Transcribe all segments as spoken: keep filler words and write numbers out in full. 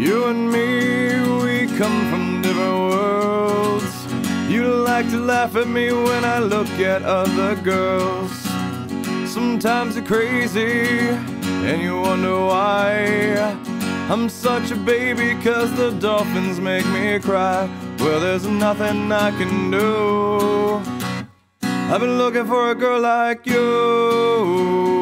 You and me, we come from different worlds. You like to laugh at me when I look at other girls. Sometimes you're crazy and you wonder why I'm such a baby, cause the dolphins make me cry. Well, there's nothing I can do. I've been looking for a girl like you.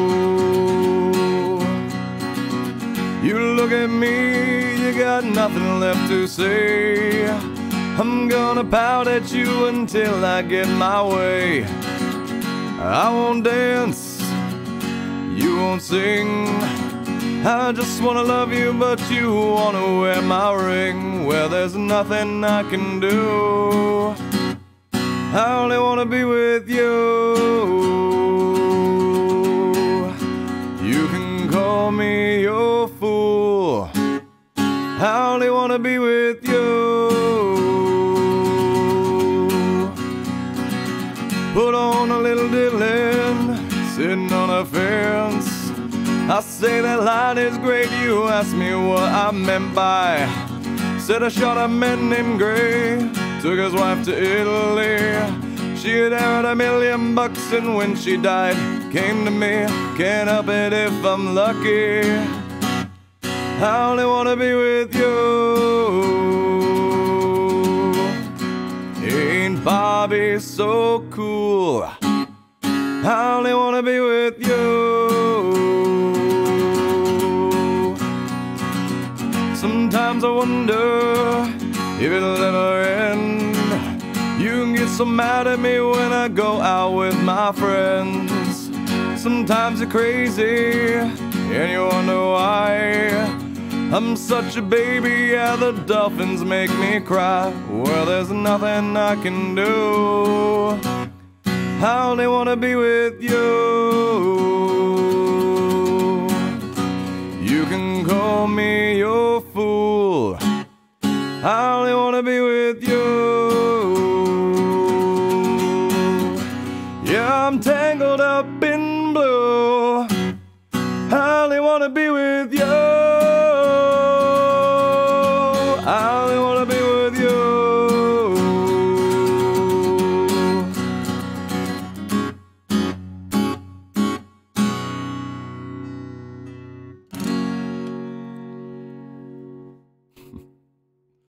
You look at me, you got nothing left to say. I'm gonna pout at you until I get my way. I won't dance, you won't sing. I just wanna love you, but you wanna wear my ring. Well, there's nothing I can do. I only wanna be with you. You can call me your fool. I only wanna be with you. Put on a little diddling, sitting on a fence. I say that line is great, you ask me what I meant by. Said I shot a man named Gray, took his wife to Italy. She had earned a million bucks and when she died, came to me. Can't help it if I'm lucky. I only wanna be with you. Ain't Bobby so cool? I only wanna be with you. Sometimes I wonder if it'll ever end. You can get so mad at me when I go out with my friends. Sometimes you're crazy and you wonder why I'm such a baby, yeah, the dolphins make me cry. Well, there's nothing I can do. I only wanna be with you. You can call me your fool. I only wanna be with you.